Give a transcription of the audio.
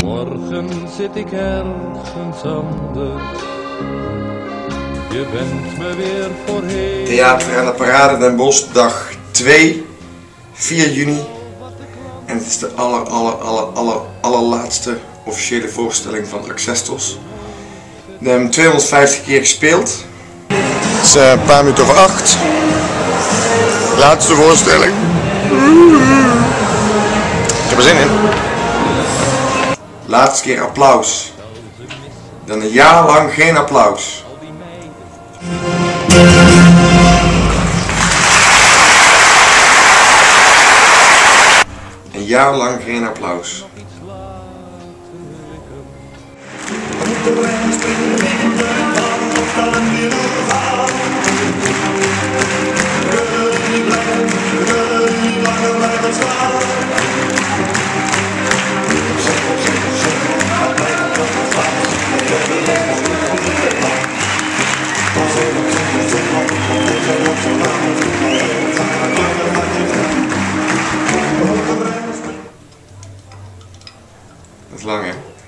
Morgen zit ik ergens anders. Je bent me weer voorheen. Theater aan de Parade Den Bosch, dag 2, 4 juni. En het is de allerlaatste officiële voorstelling van Accestos. We hebben hem 250 keer gespeeld. Het is een paar minuten over 8. Laatste voorstelling. Ik heb er zin in. Laatste keer applaus. Dan een jaar lang geen applaus. Een jaar lang geen applaus. Dat is lang, hè?